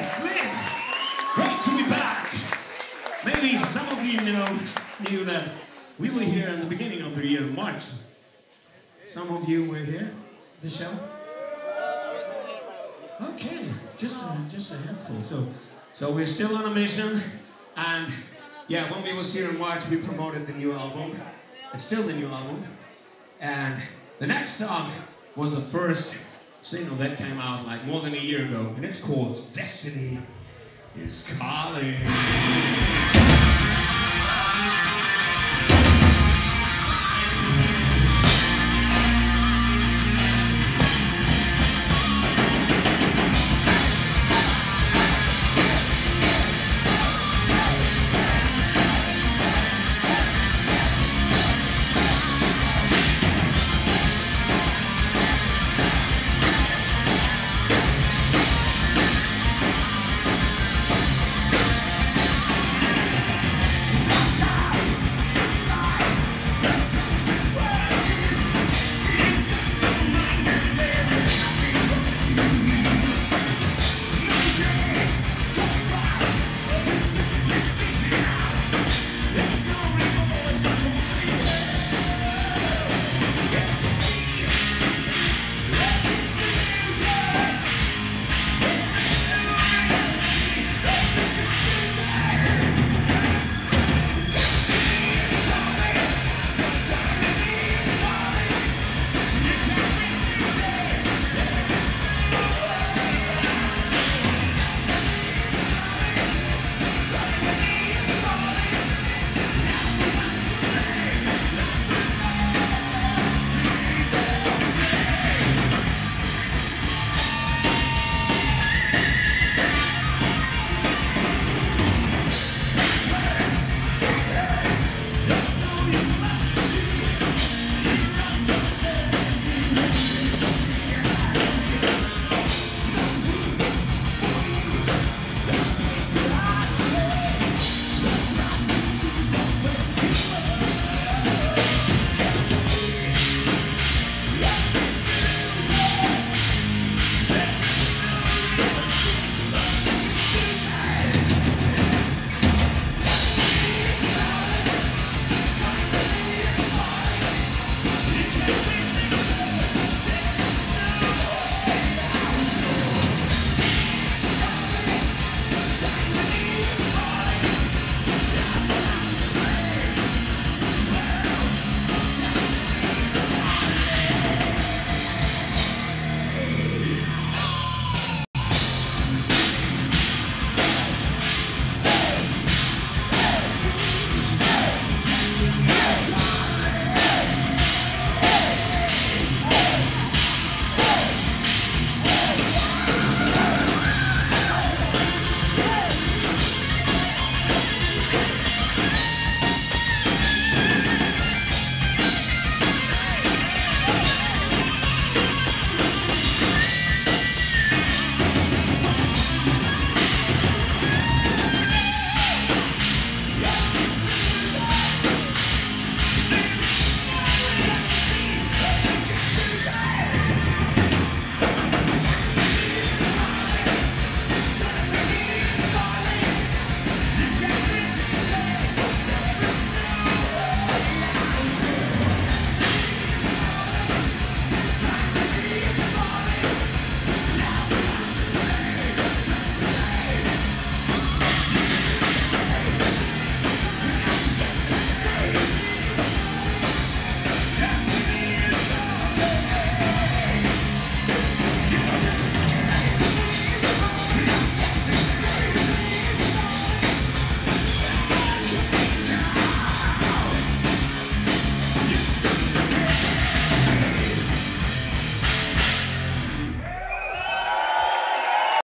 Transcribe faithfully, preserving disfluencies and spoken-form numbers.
Flynn. Great to be back. Maybe some of you know, knew that we were here in the beginning of the year, March. Some of you were here, the show? Okay, just a, just a handful. So, so we're still on a mission, and yeah, when we was here in March, we promoted the new album. It's still the new album, and the next song was the first single that came out like more than a year ago, and it's called Destiny is Calling.